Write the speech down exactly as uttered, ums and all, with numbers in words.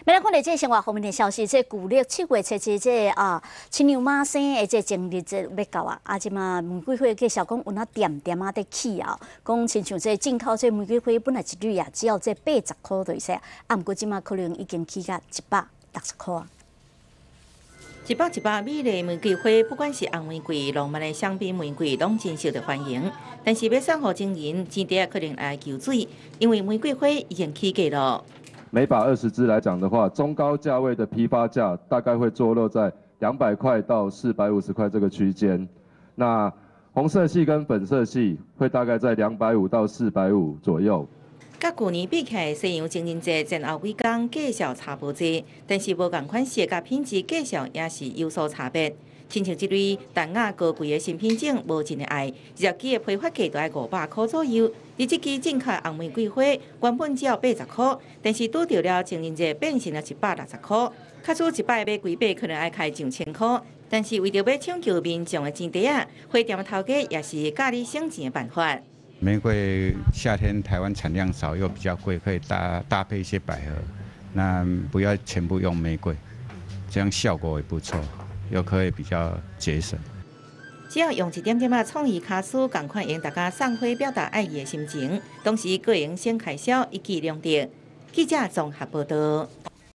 要来看到这生活方面的消息，这旧历七月初七这啊，青牛马生的这正日这要到啊，啊即嘛玫瑰花介绍讲有那点点啊在起啊，讲亲像这进口这玫瑰花本来一蕊啊只要这八十块就使，啊毋过即嘛可能已经起到一百六十块啊。 一百一百美丽玫瑰花，不管是红玫瑰、浪漫的香槟玫瑰，拢真受到欢迎。但是要送互情人，钱袋可能爱求水，因为玫瑰花已经起价了。 每把二十支来讲的话，中高价位的批发价大概会坐落在两百块到四百五十块这个区间。那红色系跟粉色系会大概在两百五到四百五左右。 甲去年比起来，西洋情人节前后几天价少差无济，但是无共款式甲品质价少也是有所差别。亲像这类淡雅高贵的新品种，无真的爱，一只支的批发价就要五百块左右。而这支正卡红玫瑰花原本只要八十块，但是拄到了情人节变成了一百六十块。卡出一摆买几百可能要开上千块，但是为着要抢救民众的钱袋啊，花店的头家也是教你省钱的办法。 玫瑰夏天台湾产量少又比较贵，可以搭搭配一些百合，那不要全部用玫瑰，这样效果也不错，又可以比较节省。 只要用一点点啊创意卡数，共款用大家送花表达爱意的心情，同时个人省开销，一举两得。记者综合报道。